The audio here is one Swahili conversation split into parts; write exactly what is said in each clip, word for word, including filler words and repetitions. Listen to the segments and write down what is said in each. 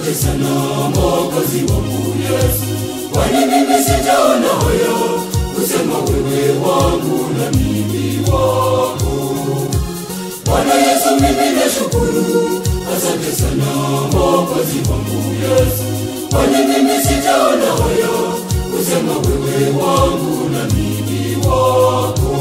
asante sana Mwokozi wangu Yesu, kwani mimi sijaona haya kusema wewe wangu na mimi wako. Bwana Yesu mimi nashukuru, asante sana Mwokozi wangu Yesu, kwani mimi sijaona haya kusema wewe wangu na mimi wako.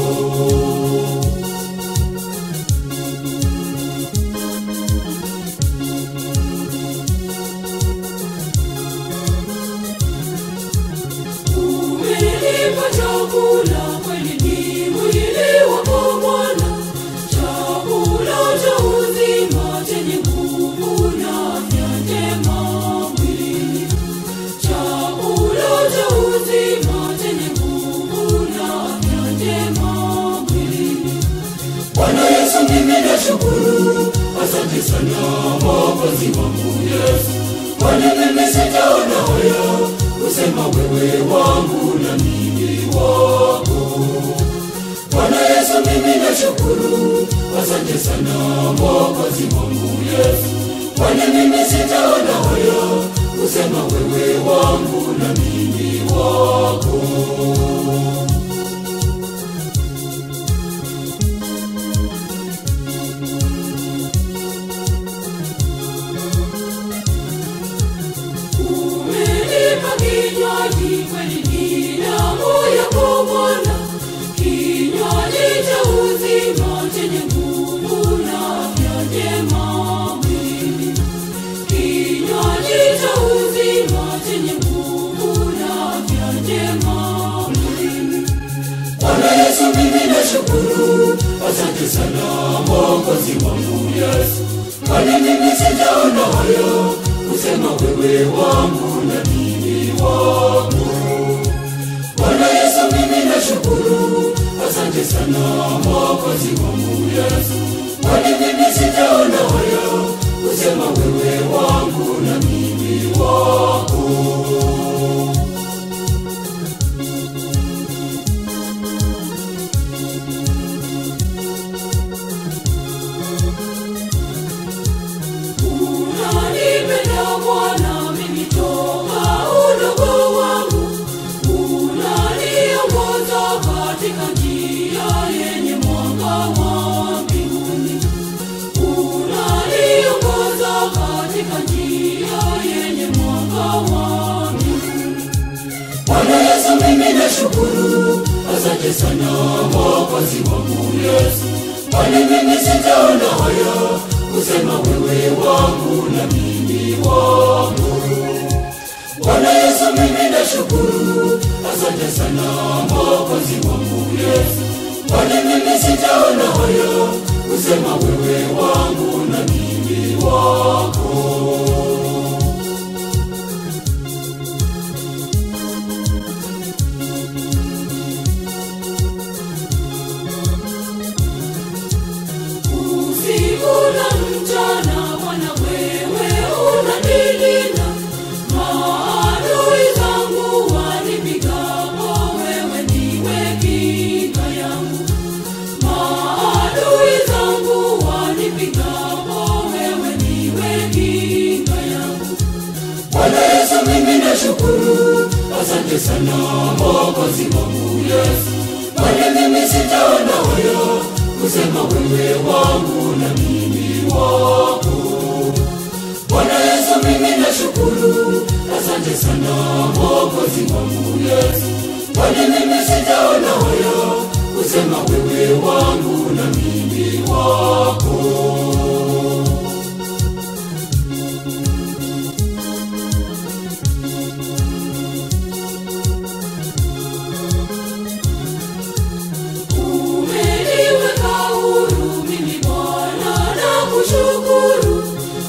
Chakula kweli ni mwili wako Bwana, chakula cha uzima chenye nguvu na afya njema mwilini, chakula cha uzima chenye nguvu na afya njema mwilini. Bwana Yesu mimi nashukuru, asante sana Mwokozi wangu Yesu, kwani mimi sijaona haya kusema wewe wangu na mimi wako. Bwana Yesu mimi nashukuru, asante sana Mwokozi wangu Yesu, kwani mimi sijaona haya kusema wewe wangu na mimi wako. Kinywaji kweli ni damu yako Bwana, kinywaji cha uzima chenye nguvu na afya njema mwilini, kinywaji cha uzima chenye nguvu na afya njema mwilini. Bwana Yesu mimi nashukuru, asante sana Mwokozi wangu Yesu, kwani mimi sijaona haya kusema wewe wangu na mimi wako. Bwana Yesu mimi nashukuru, asante sana Mwokozi wangu Yesu, kwani mimi sijaona haya kusema wewe wangu na mimi wako. Unanipenda Bwana mimi toka udogo wangu, unaniongoza katika njia yenye mwanga wa mbinguni, unaniongoza katika njia yenye mwanga wa mbinguni. Bwana Yesu mimi nashukuru, asante sana Mwokozi wangu Yesu, kwani mimi sijaona haya kusema wewe wangu na mimi wako. Bwana Yesu mimi nashukuru, asante sana Mwokozi wangu Yesu, kwani mimi sijaona haya kusema wewe wangu na mimi wako. Usiku na mchana Bwana wewe unanilinda, maadui zangu wanipigapo wewe ndiwe kinga yangu, maadui zangu wanipigapo wewe ndiwe kinga yangu. Bwana Yesu mimi nashukuru, asante sana Mwokozi wangu Yesu, kwani mimi sijaona haya kusema wewe wangu na mimi wako. Bwana Yesu mimi nashukuru, asante sana Mwokozi wangu Yesu, kwani mimi sijaona haya kusema wewe wangu na mimi wako. Shukuru,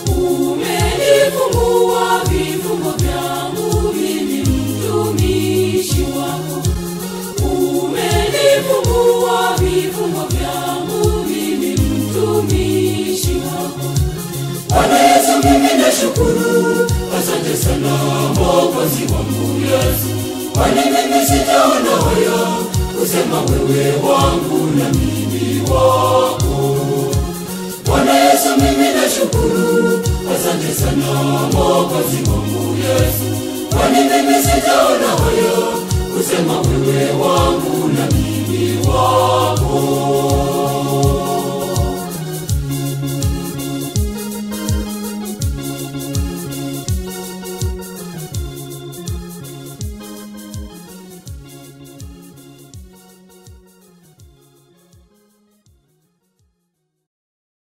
umenifungua vifungo vyangu mimi mtumishi wako, umenifungua vifungo vyangu mimi mtumishi wako. Bwana Yesu mimi nashukuru, asante sana Mwokozi wangu Yesu, kwani mimi sijaona haya kusema wewe wangu na mimi wako.